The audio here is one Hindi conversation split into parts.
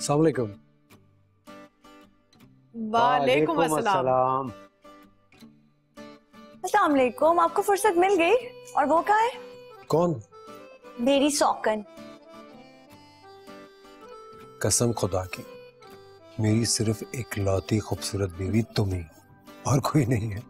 अस्सलाम वालेकुम। वालेकुम अस्सलाम। अस्सलाम वालेकुम। आपको फुर्सत मिल गई? और वो कहाँ है? कौन? मेरी सौकन। कसम खुदा की, मेरी सिर्फ इकलौती खूबसूरत बीवी तुम ही, और कोई नहीं है।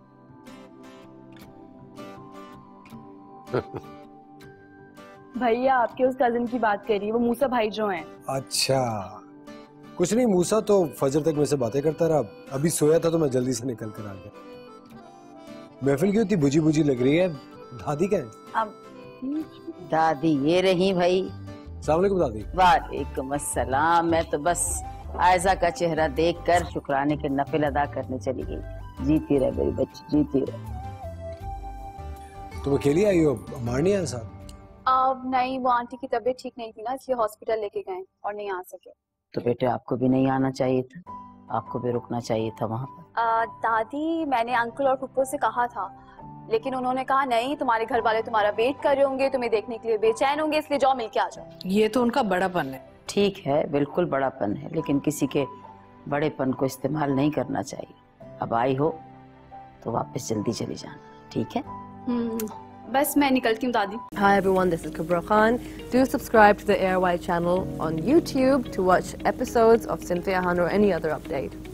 भैया आपके उस कजिन की बात करिए, वो मूसा भाई जो हैं। अच्छा, कुछ नहीं, मूसा तो फजर तक मेरे से बातें करता रहा। अभी सोया था तो मैं जल्दी से निकल कर आ गया। महफिल क्यों इतनी बुझी बुझी लग रही है? दादी क्या है? दादी ये रही भाई। अस्सलाम वालेकुम दादी। वालेकुम अस्सलाम। मैं तो बस आयजा का चेहरा देखकर शुक्राने के नफिल अदा करने चली गई। जीती रहे मेरी बच्ची, जीती रहे। तुम अकेली आई हो? अमार नहीं आया साथ? नहीं, वो आंटी की तबीयत ठीक नहीं थी ना, इसलिए हॉस्पिटल लेके गए और नहीं आ सके। तो बेटे आपको भी नहीं आना चाहिए था, आपको भी रुकना चाहिए था वहाँ पर। दादी मैंने अंकल और फुप्पो से कहा था, लेकिन उन्होंने कहा नहीं, तुम्हारे घर वाले तुम्हारा वेट कर रहे होंगे, तुम्हें देखने के लिए बेचैन होंगे, इसलिए जाओ मिल के आ जाओ। ये तो उनका बड़ापन है। ठीक है, बिल्कुल बड़ापन है, लेकिन किसी के बड़ेपन को इस्तेमाल नहीं करना चाहिए। अब आई हो तो वापस जल्दी चली जाना, ठीक है? बस मैं निकलती हूँ दादी। Hi everyone, this is Kubra Khan. Do subscribe to the ARY channel on YouTube to watch episodes of Cynthia Han or any other update.